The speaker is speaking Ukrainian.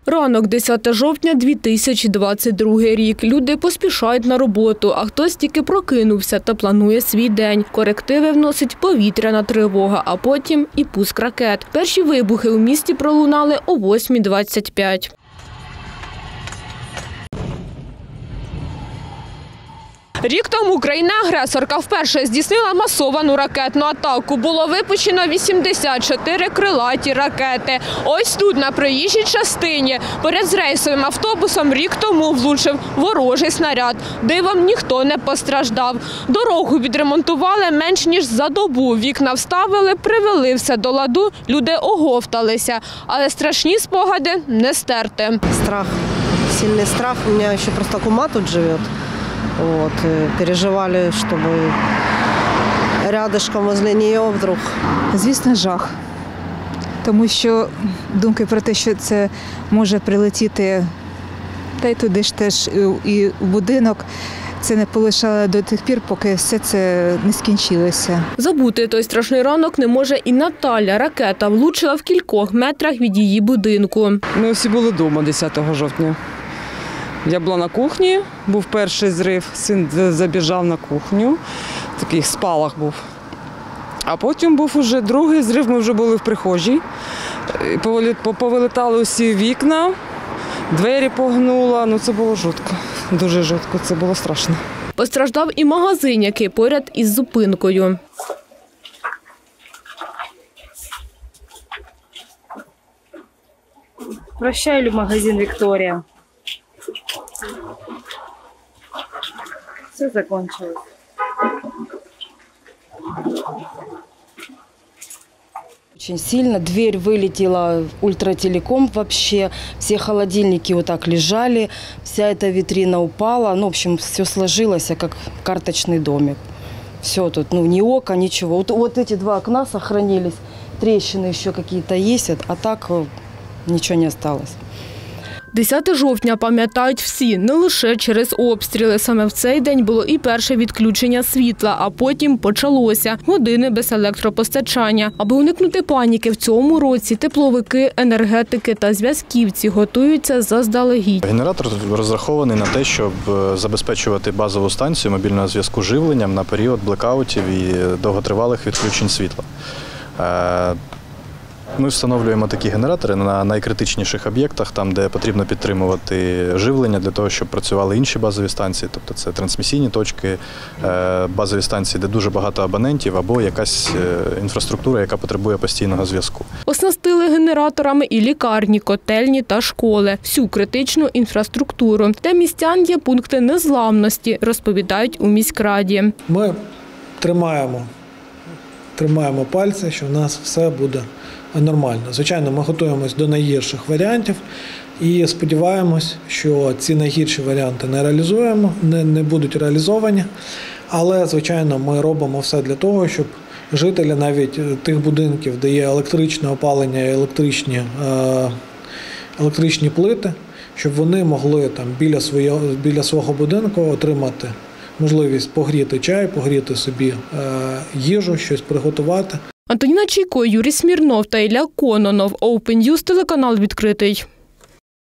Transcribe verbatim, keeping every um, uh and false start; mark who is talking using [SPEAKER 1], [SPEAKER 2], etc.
[SPEAKER 1] Ранок десяте жовтня дві тисячі двадцять другий рік. Люди поспішають на роботу, а хтось тільки прокинувся та планує свій день. Корективи вносить повітряна тривога, а потім і пуск ракет. Перші вибухи у місті пролунали о восьмій двадцять п'ять. Рік тому країна-агресорка вперше здійснила масовану ракетну атаку. Було випущено вісімдесят чотири крилаті ракети. Ось тут, на проїжджій частині, поряд з рейсовим автобусом рік тому влучив ворожий снаряд. Дивом ніхто не постраждав. Дорогу відремонтували менш ніж за добу. Вікна вставили, привели все до ладу, люди оговталися. Але страшні спогади не стерти.
[SPEAKER 2] Страх, сильний страх. У мене ще просто кума тут живе. Вот, переживали, чтобы рядышком возле нее вдруг.
[SPEAKER 3] Звісно, жах. Тому що думки про те, що це може прилетіти, та й туди ж теж і в будинок, це не полишало до тих пір, поки все це не скінчилося.
[SPEAKER 1] Забути той страшний ранок не може і Наталя. Ракета влучила в кількох метрах від її будинку.
[SPEAKER 4] Ми всі були вдома десятого жовтня. Я була на кухні, був перший зрив, син забіжав на кухню, такий спалах був. А потім був уже другий зрив, ми вже були в прихожій, повилітали усі вікна, двері погнуло, ну це було жутко, дуже жутко, це було страшно.
[SPEAKER 1] Постраждав і магазин, який поряд із зупинкою.
[SPEAKER 5] Прощай, магазин «Виктория». Все закончилось.
[SPEAKER 6] Очень сильно. Дверь вылетела, ультрателеком вообще. Все холодильники вот так лежали. Вся эта витрина упала. Ну, в общем, все сложилось, как карточный домик. Все тут, ну, ни ока, ничего. Вот, вот эти два окна сохранились. Трещины еще какие-то есть, а так ничего не осталось.
[SPEAKER 1] десяте жовтня пам'ятають всі, не лише через обстріли. Саме в цей день було і перше відключення світла, а потім почалося години без електропостачання. Аби уникнути паніки, в цьому році тепловики, енергетики та зв'язківці готуються заздалегідь.
[SPEAKER 7] Генератор розрахований на те, щоб забезпечувати базову станцію мобільного зв'язку живленням на період блекаутів і довготривалих відключень світла. Ми встановлюємо такі генератори на найкритичніших об'єктах, там, де потрібно підтримувати живлення для того, щоб працювали інші базові станції, тобто це трансмісійні точки, базові станції, де дуже багато абонентів, або якась інфраструктура, яка потребує постійного зв'язку.
[SPEAKER 1] Оснастили генераторами і лікарні, котельні та школи, всю критичну інфраструктуру. Для містян є пункти незламності, розповідають у міськраді.
[SPEAKER 8] Ми тримаємо, тримаємо пальці, що в нас все буде нормально. Звичайно, ми готуємось до найгірших варіантів і сподіваємось, що ці найгірші варіанти не реалізуємо, не, не будуть реалізовані. Але, звичайно, ми робимо все для того, щоб жителі навіть тих будинків, де є електричне опалення і електричні, е, електричні плити, щоб вони могли там біля свого, біля свого будинку отримати можливість погріти чай, погріти собі е, їжу, щось приготувати.
[SPEAKER 1] Антоніна Чайко, Юрій Смірнов та Ілля Кононов. Open News, телеканал «Відкритий».